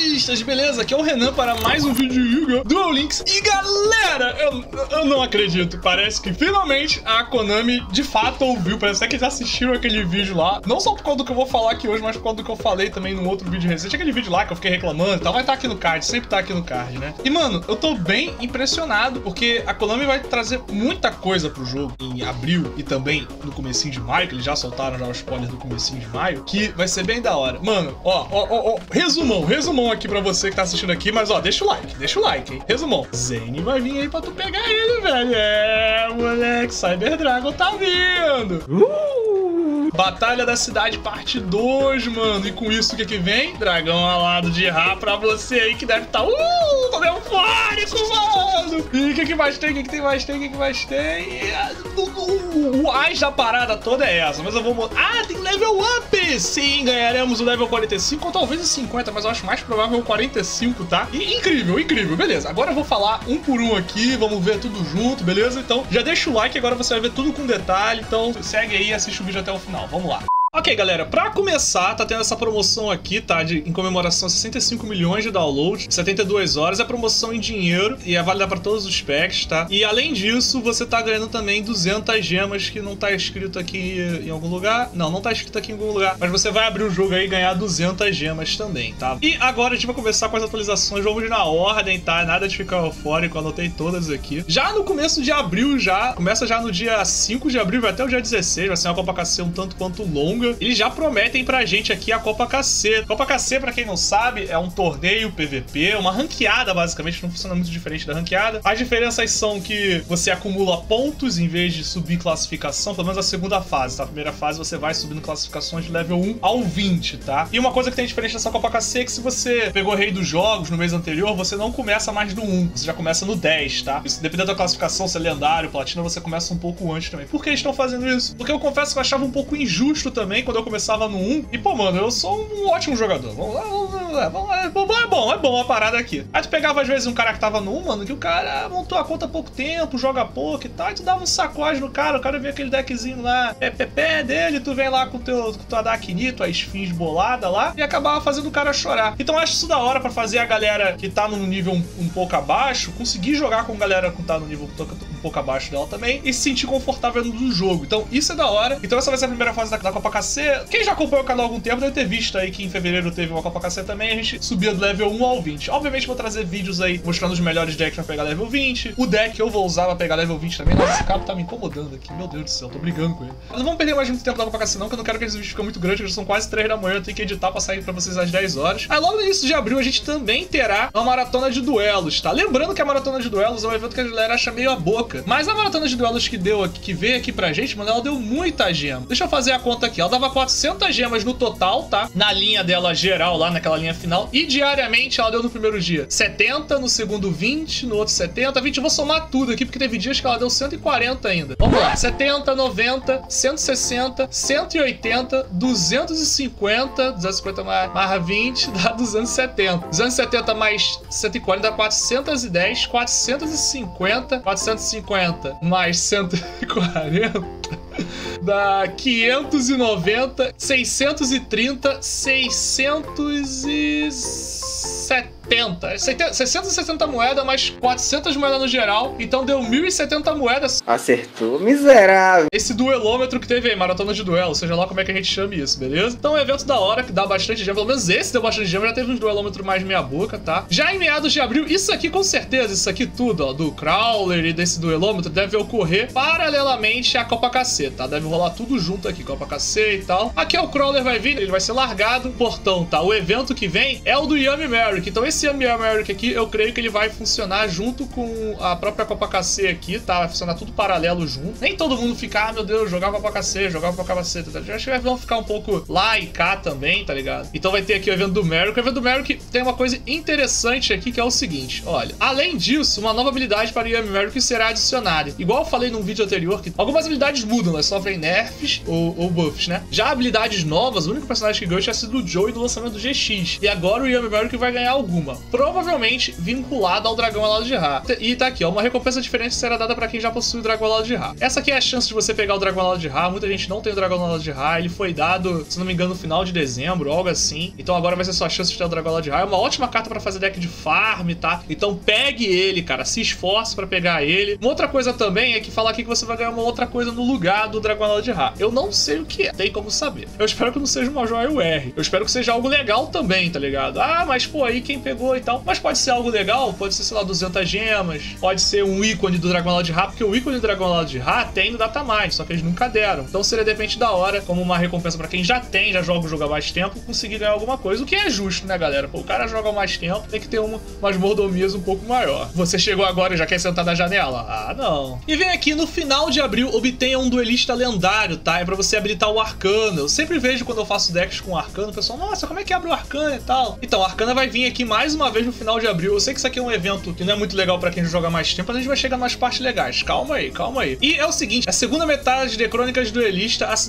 Linksistas, beleza? Aqui é o Renan para mais um vídeo de Yu-Gi-Oh! Duel Links. E galera, eu não acredito, parece que finalmente a Konami de fato ouviu, parece até que eles assistiram aquele vídeo lá, não só por causa do que eu vou falar aqui hoje, mas por causa do que eu falei também num outro vídeo recente, aquele vídeo lá que eu fiquei reclamando e tal, vai estar aqui no card, sempre tá aqui no card, né? E mano, eu tô bem impressionado, porque a Konami vai trazer muita coisa pro jogo em abril e também no comecinho de maio, que eles já soltaram já os spoilers do comecinho de maio, que vai ser bem da hora. Mano, ó, resumão aqui pra você que tá assistindo aqui, mas ó, deixa o like, hein? Resumão. Zane vai vir aí pra tu pegar ele, velho. É, moleque, Cyber Dragon tá vindo. Batalha da Cidade parte 2, mano. E com isso, o que que vem? Dragão alado de Ra pra você aí que deve estar... tô eufórico, mano. E o que que mais tem? O que que tem mais? O as da parada toda é essa, mas eu vou... Ah, tem level up! Sim, ganharemos o level 45 ou talvez o 50, mas eu acho mais provável o 45, tá? E incrível. Beleza, agora eu vou falar um por um aqui, vamos ver tudo junto, beleza? Então, já deixa o like, agora você vai ver tudo com detalhe. Então, segue aí e assiste o vídeo até o final. Vamos lá. Ok, galera, pra começar, tá tendo essa promoção aqui, tá? Em comemoração a 65 milhões de downloads, 72 horas, é promoção em dinheiro e é válida pra todos os packs, tá? E além disso, você tá ganhando também 200 gemas que não tá escrito aqui em algum lugar. Não tá escrito aqui em algum lugar, mas você vai abrir o jogo aí e ganhar 200 gemas também, tá? E agora a gente vai começar com as atualizações, vamos na ordem, tá? Nada de ficar eufórico, anotei todas aqui. Já no começo de abril, começa já no dia 5 de abril, vai até o dia 16, vai ser uma Copa KC um tanto quanto longa. Eles já prometem pra gente aqui a Copa KC. Copa KC, pra quem não sabe, é um torneio PVP, uma ranqueada, basicamente, não funciona muito diferente da ranqueada. As diferenças são que você acumula pontos em vez de subir classificação, pelo menos a segunda fase, tá? A primeira fase você vai subindo classificações de level 1 ao 20, tá? E uma coisa que tem diferente dessa Copa KC é que se você pegou Rei dos Jogos no mês anterior, você não começa mais no 1, você já começa no 10, tá? Isso, dependendo da classificação, se é lendário, platina, você começa um pouco antes também. Por que eles estão fazendo isso? Porque eu confesso que eu achava um pouco injusto também quando eu começava no 1. E, pô, mano, eu sou um ótimo jogador. Vamos lá, é bom a parada aqui. Aí tu pegava, às vezes, um cara que tava no 1, mano, que o cara montou a conta há pouco tempo, joga pouco e tal, e tu dava um sacode no cara, o cara via aquele deckzinho lá, PPP dele, tu vem lá com tua Darknito, a Sphinx bolada lá, e acabava fazendo o cara chorar. Então eu acho isso da hora pra fazer a galera que tá num nível um pouco abaixo, conseguir jogar com a galera que tá no nível um pouco abaixo dela também, e se sentir confortável no jogo. Então isso é da hora. Então essa vai ser a primeira fase da Copa KC. Quem já acompanhou o canal há algum tempo deve ter visto aí que em fevereiro teve uma Copa KC também, a gente subia do level 1 ao 20. Obviamente vou trazer vídeos aí mostrando os melhores decks pra pegar level 20. O deck eu vou usar pra pegar level 20 também. Nossa, esse cabo tá me incomodando aqui, meu Deus do céu, tô brigando com ele. Mas não vamos perder mais muito tempo da Copa KC não, que eu não quero que esse vídeo fique muito grande, porque já são quase 3 da manhã, eu tenho que editar pra sair pra vocês às 10 horas. Aí logo no início de abril a gente também terá uma maratona de duelos, tá? Lembrando que a maratona de duelos é um evento que a galera acha meio a boca, mas a maratona de duelos que veio aqui pra gente, mano, ela deu muita gema. Deixa eu fazer a conta aqui, ela dava 400 gemas no total, tá? Na linha dela geral, lá naquela linha final. E diariamente ela deu no primeiro dia 70, no segundo 20, no outro 70, 20. Eu vou somar tudo aqui, porque teve dias que ela deu 140 ainda. Vamos lá. 70, 90, 160, 180, 250, 250 mais 20, dá 270. 270 mais 140 dá 410, 450, 450 mais 140... dá 590, 630, 670 moedas, mais 400 moedas no geral, então deu 1.070 moedas. Acertou, miserável. Esse duelômetro que teve aí, maratona de duelo, seja lá como é que a gente chama isso, beleza? Então é um evento da hora, que dá bastante gema, pelo menos esse deu bastante gema, já teve uns duelômetros mais meia boca, tá? Já em meados de abril, isso aqui com certeza, isso aqui tudo, ó, do Crawler e desse duelômetro, deve ocorrer paralelamente à Copa KC, tá? Deve rolar tudo junto aqui, Copa KC e tal. Aqui é o Crawler vai vir, ele vai ser largado, portão, tá? O evento que vem é o do Yami Merrick, então esse Yami Merrick aqui, eu creio que ele vai funcionar junto com a própria Copa KC aqui, tá? Vai funcionar tudo paralelo junto. Nem todo mundo fica, ah, meu Deus, jogar Copa KC, jogar Copa KC, tá? Eu acho que vão ficar um pouco lá e cá também, tá ligado? Então vai ter aqui o evento do Merrick. O evento do Merrick tem uma coisa interessante aqui, que é o seguinte, olha. Além disso, uma nova habilidade para o Yami Merrick será adicionada. Igual eu falei num vídeo anterior, que algumas habilidades mudam, elas sofrem nerfs ou buffs, né? Já habilidades novas, o único personagem que ganhou tinha sido o Joey no lançamento do GX. E agora o Yami Merrick vai ganhar algumas. uma, provavelmente vinculada ao dragão alado de Ra. E tá aqui, ó, uma recompensa diferente será dada pra quem já possui o dragão alado de Ra. Essa aqui é a chance de você pegar o dragão alado de Ra. Muita gente não tem o dragão alado de Ra, ele foi dado, se não me engano, no final de dezembro, algo assim. Então agora vai ser sua chance de ter o dragão alado de Ra. É uma ótima carta pra fazer deck de farm, tá? Então pegue ele, cara, se esforce pra pegar ele. Uma outra coisa também é que falar aqui que você vai ganhar uma outra coisa no lugar do dragão alado de Ra. Eu não sei o que é, tem como saber. Eu espero que não seja uma joia UR. Eu espero que seja algo legal também, tá ligado? Ah, mas pô, aí quem pegou e tal. Mas pode ser algo legal, pode ser, sei lá, 200 gemas, pode ser um ícone do dragão alado de Ra, porque o ícone do dragão alado de Ra tem no Datamind, só que eles nunca deram. Então seria de repente da hora, como uma recompensa pra quem já tem, já joga o jogo há mais tempo, conseguir ganhar alguma coisa, o que é justo, né, galera? Pô, o cara joga há mais tempo, tem que ter umas mordomias um pouco maior. Você chegou agora e já quer sentar na janela? Ah, não. E vem aqui, no final de abril, obtenha um duelista lendário, tá? É pra você habilitar o Arcana. Eu sempre vejo quando eu faço decks com Arcana, o pessoal, nossa, como é que abre o Arcana e tal? Então, o Arcana vai vir aqui mais uma vez no final de abril. Eu sei que isso aqui é um evento que não é muito legal pra quem joga mais tempo, mas a gente vai chegar nas partes legais. Calma aí, calma aí. E é o seguinte, a segunda metade de Crônicas Duelista, a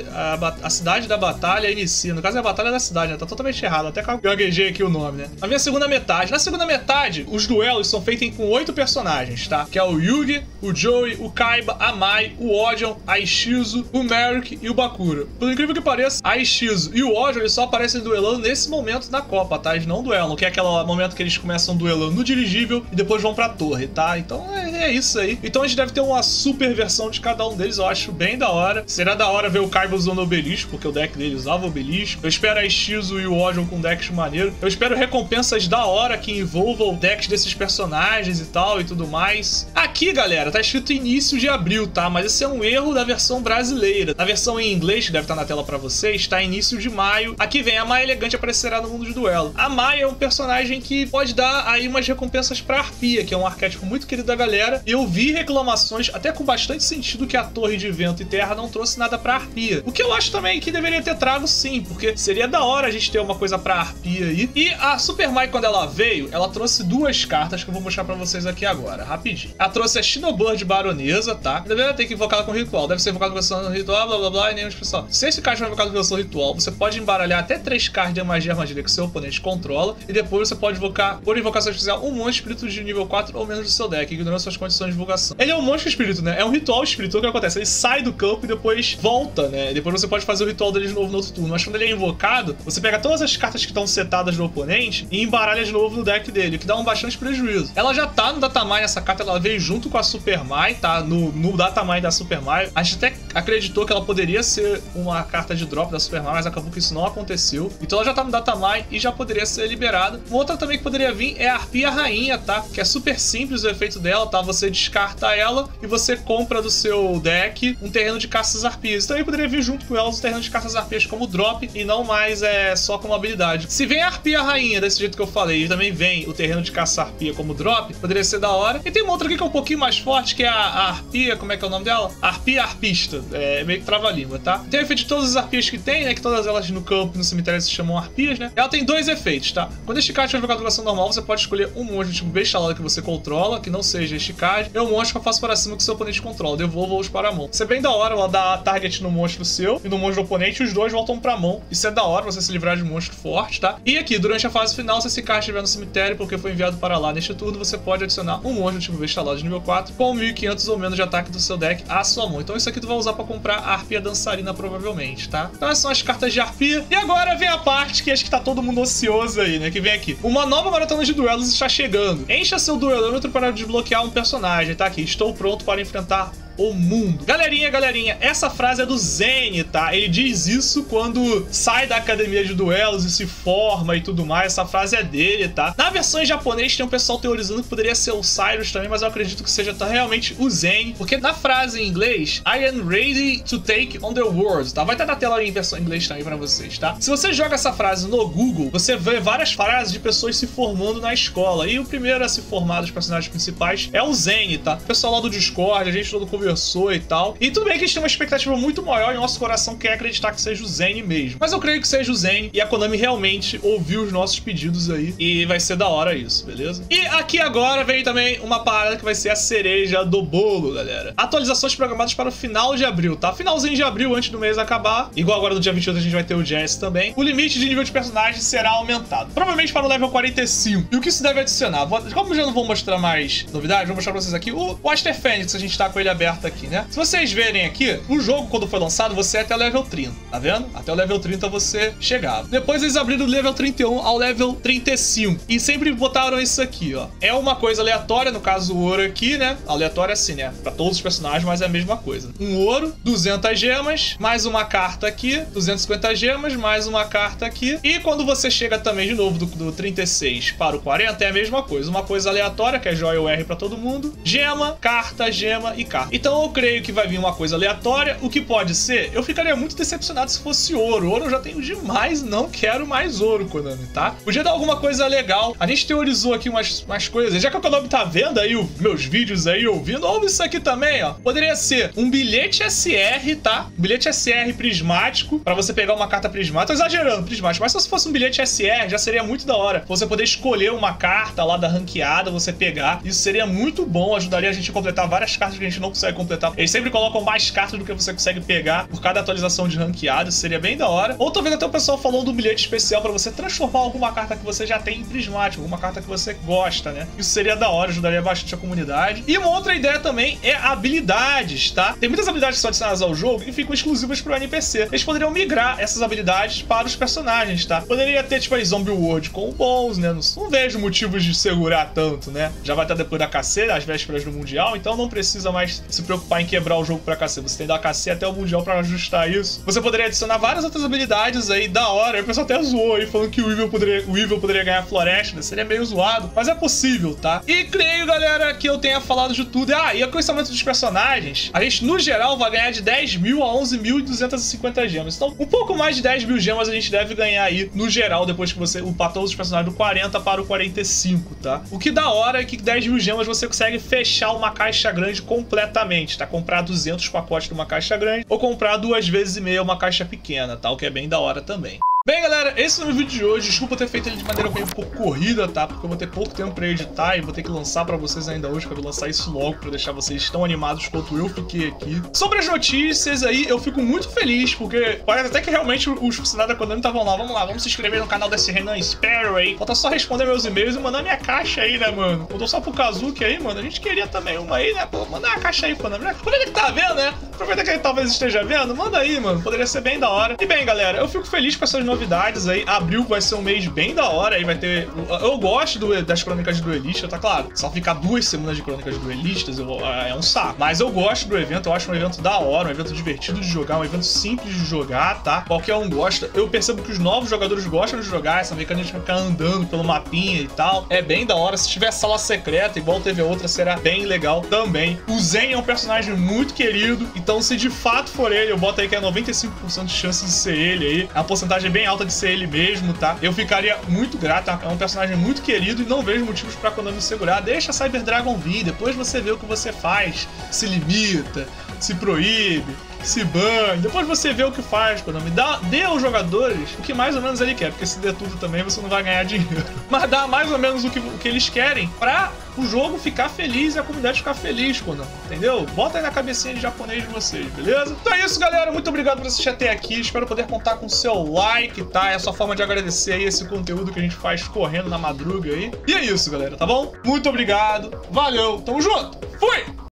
cidade da batalha inicia. No caso é a batalha da cidade, né? Tá totalmente errado, até gaguejei aqui o nome, né? A minha segunda metade. Na segunda metade, os duelos são feitos com 8 personagens, tá? Que é o Yugi, o Joey, o Kaiba, a Mai, o Odion, a Ishizu, o Merrick e o Bakura. Por incrível que pareça, a Ishizu e o Odion, eles só aparecem duelando nesse momento da Copa, tá? Eles não duelam, que é aquele momento que eles começam duelando no dirigível e depois vão pra torre, tá? Então é isso aí. Então a gente deve ter uma super versão de cada um deles, eu acho bem da hora. Será da hora ver o Kaiba usando o Obelisco, porque o deck dele usava o Obelisco. Eu espero a Ishizu e o Odion com decks maneiro. Eu espero recompensas da hora que envolvam decks desses personagens e tal e tudo mais. Aqui, galera, tá escrito início de abril, tá? Mas esse é um erro da versão brasileira. Na versão em inglês, que deve estar na tela pra vocês, tá início de maio. Aqui vem, a Mai Elegante aparecerá no mundo de duelo. A Mai é um personagem que pode dar aí umas recompensas pra Arpia, que é um arquétipo muito querido da galera. Eu vi reclamações, até com bastante sentido, que a Torre de Vento e Terra não trouxe nada pra Arpia. O que eu acho também que deveria ter trago sim, porque seria da hora a gente ter uma coisa pra Arpia aí. E a Super Mai, quando ela veio, ela trouxe 2 cartas que eu vou mostrar pra vocês aqui agora, rapidinho. Ela trouxe a Shinobird Baronesa, tá? Deveria ter que invocar com ritual. Deve ser invocado com versão ritual, blá blá blá, e nenhum especial. Se esse card for invocado com versão ritual, você pode embaralhar até 3 cards de magia armadilha que seu oponente controla, e depois você pode invocar, por invocação especial, um monstro espírito de nível 4 ou menos do seu deck, ignorando suas condições de divulgação. Ele é um monstro espírito, né? É um ritual espírito. O que acontece? Ele sai do campo e depois volta, né? Depois você pode fazer o ritual dele de novo no outro turno. Mas quando ele é invocado, você pega todas as cartas que estão setadas do oponente e embaralha de novo no deck dele, o que dá um bastante prejuízo. Ela já tá no Datamind, essa carta, ela veio junto com a Super Mai, tá? No Datamind da Super Mai. A gente até acreditou que ela poderia ser uma carta de drop da Super Mai, mas acabou que isso não aconteceu. Então ela já tá no Datamind e já poderia ser liberada. Uma outra também que poderia vir é a Arpia Rainha, tá? Que é super simples o efeito dela, tá? Você descarta ela e você compra do seu deck um terreno de caças arpias. Também poderia vir junto com ela os terrenos de caças arpias como drop e não mais só como habilidade. Se vem a Arpia Rainha desse jeito que eu falei e também vem o terreno de caça arpia como drop, poderia ser da hora. E tem uma outra aqui que é um pouquinho mais forte, que é a Arpia, como é que é o nome dela? Arpia Arpista. É meio que trava-língua, tá? Tem o efeito de todas as arpias que tem, né? Que todas elas no campo e no cemitério se chamam arpias, né? Ela tem 2 efeitos, tá? Quando este card for invocado com versão normal, você pode escolher um monstro tipo bestalada que você controla, que não seja este card, e um monstro que eu faço para cima que o seu oponente controla. Devolva-os para a mão. Isso é bem da hora, ela dá target no monstro seu e no monstro do oponente, e os dois voltam pra mão. Isso é da hora, você se livrar de um monstro forte, tá? E aqui, durante a fase final, se esse card estiver no cemitério porque foi enviado para lá neste turno, você pode adicionar um monstro tipo bestalada de nível 4 com 1500 ou menos de ataque do seu deck à sua mão. Então isso aqui tu vai usar para comprar a Arpia Dançarina, provavelmente, tá? Então essas são as cartas de Arpia. E agora vem a parte que acho que tá todo mundo ocioso aí, né? Que vem aqui. Uma nova maratona de duelos está chegando. Encha seu duelômetro para desbloquear um personagem, tá? Aqui, estou pronto para enfrentar o mundo. Galerinha, essa frase é do Zen, tá? Ele diz isso quando sai da academia de duelos e se forma e tudo mais. Essa frase é dele, tá? Na versão em japonês tem um pessoal teorizando que poderia ser o Cyrus também, mas eu acredito que seja realmente o Zen, porque na frase em inglês, I am ready to take on the world, tá? Vai estar na tela em versão em inglês também pra vocês, tá? Se você joga essa frase no Google, você vê várias frases de pessoas se formando na escola, e o primeiro a se formar dos personagens principais é o Zen, tá? O pessoal lá do Discord, a gente todo conversando conversou e tal. E tudo bem que a gente tem uma expectativa muito maior e nosso coração quer acreditar que seja o Zen mesmo. Mas eu creio que seja o Zen e a Konami realmente ouviu os nossos pedidos aí. E vai ser da hora isso, beleza? E aqui agora vem também uma parada que vai ser a cereja do bolo, galera. Atualizações programadas para o final de abril, tá? Finalzinho de abril, antes do mês acabar. Igual agora no dia 28 a gente vai ter o Jazz também. O limite de nível de personagem será aumentado. Provavelmente para o level 45. E o que isso deve adicionar? Como eu já não vou mostrar mais novidades, vou mostrar pra vocês aqui o Aster Fênix, a gente tá com ele aberto aqui, né? Se vocês verem aqui, o jogo, quando foi lançado, você é até o level 30, tá vendo? Até o level 30 você chegava. Depois eles abriram do level 31 ao level 35. E sempre botaram isso aqui, ó. É uma coisa aleatória, no caso o ouro aqui, né? Aleatório assim, né? Pra todos os personagens, mas é a mesma coisa. Um ouro, 200 gemas, mais uma carta aqui, 250 gemas, mais uma carta aqui. E quando você chega também de novo do 36 para o 40, é a mesma coisa. Uma coisa aleatória, que é joia ou R pra todo mundo. Gema, carta, gema e carta. Então eu creio que vai vir uma coisa aleatória. O que pode ser? Eu ficaria muito decepcionado se fosse ouro. Ouro eu já tenho demais, não quero mais ouro, Konami, tá? Podia dar alguma coisa legal. A gente teorizou aqui umas coisas. Já que a Konami tá vendo aí os meus vídeos aí, ouvindo, ouve isso aqui também, ó. Poderia ser um bilhete SR, tá? Um bilhete SR prismático, pra você pegar uma carta prismática. Tô exagerando, prismático. Mas se fosse um bilhete SR, já seria muito da hora. Você poder escolher uma carta lá da ranqueada, você pegar. Isso seria muito bom, ajudaria a gente a completar várias cartas que a gente não consegue completar. Eles sempre colocam mais cartas do que você consegue pegar por cada atualização de ranqueada. Isso seria bem da hora. Ou tô vendo até o pessoal falando do bilhete especial pra você transformar alguma carta que você já tem em prismático, alguma carta que você gosta, né? Isso seria da hora, ajudaria bastante a comunidade. E uma outra ideia também é habilidades, tá? Tem muitas habilidades que são adicionadas ao jogo e ficam exclusivas pro NPC. Eles poderiam migrar essas habilidades para os personagens, tá? Poderia ter, tipo, aí, Zombie World com bons, né? Não vejo motivos de segurar tanto, né? Já vai estar depois da KC, às vésperas do Mundial, então não precisa mais se preocupar em quebrar o jogo pra KC. Você tem da KC até o Mundial pra ajustar isso. Você poderia adicionar várias outras habilidades aí da hora. Aí o pessoal até zoou aí, falando que o Evil poderia ganhar Floresta. Seria meio zoado, mas é possível, tá? E creio, galera, que eu tenha falado de tudo. E o conhecimento dos personagens, a gente, no geral, vai ganhar de 10 mil a 11.250 gemas. Então, um pouco mais de 10 mil gemas a gente deve ganhar aí, no geral, depois que você upar todos os personagens do 40 para o 45, tá? O que da hora é que 10 mil gemas você consegue fechar uma caixa grande completamente, tá? Comprar 200 pacotes de uma caixa grande ou comprar 2,5 vezes uma caixa pequena, tá? O que é bem da hora também. Bem, galera, esse é o meu vídeo de hoje. Desculpa ter feito ele de maneira bem um pouco corrida, tá? Porque eu vou ter pouco tempo pra editar e vou ter que lançar pra vocês ainda hoje. Quero lançar isso logo pra deixar vocês tão animados quanto eu fiquei aqui. Sobre as notícias aí, eu fico muito feliz, porque parece até que realmente os funcionários da Konami estavam lá. Vamos lá, vamos se inscrever no canal desse Renan Sparrow aí. Falta só responder meus e-mails e mandar minha caixa aí, né, mano? Mandou só pro Kazuki aí, mano. A gente queria também uma aí, né? Pô, mandar uma caixa aí, Konami. Aproveita que tá vendo, né? Aproveita que ele talvez esteja vendo. Manda aí, mano. Poderia ser bem da hora. E bem, galera, eu fico feliz com essas novidades aí. Abril vai ser um mês bem da hora, aí vai ter... Eu gosto das crônicas do duelista, tá claro? Só ficar 2 semanas de crônicas de duelistas é um saco. Mas eu gosto do evento, eu acho um evento da hora, um evento divertido de jogar, um evento simples de jogar, tá? Qualquer um gosta. Eu percebo que os novos jogadores gostam de jogar, essa mecânica de ficar andando pelo mapinha e tal. É bem da hora. Se tiver sala secreta, igual teve a outra, será bem legal também. O Zen é um personagem muito querido, então se de fato for ele, eu boto aí que é 95% de chance de ser ele aí. É uma porcentagem bem alta de ser ele mesmo, tá? Eu ficaria muito grato, é um personagem muito querido e não vejo motivos pra Konami segurar. Deixa Cyber Dragon vir, depois você vê o que você faz, se limita, se proíbe, se bane, depois você vê o que faz, Konami. Dê aos jogadores o que mais ou menos ele quer, porque se der tudo também você não vai ganhar dinheiro. Mas dá mais ou menos o que eles querem pra o jogo ficar feliz e a comunidade ficar feliz, Konami, entendeu? Bota aí na cabecinha de japonês de vocês, beleza? Então é isso, galera. Muito obrigado por assistir até aqui. Espero poder contar com o seu like, tá? É a sua forma de agradecer aí esse conteúdo que a gente faz correndo na madruga aí. E é isso, galera, tá bom? Muito obrigado. Valeu. Tamo junto. Fui!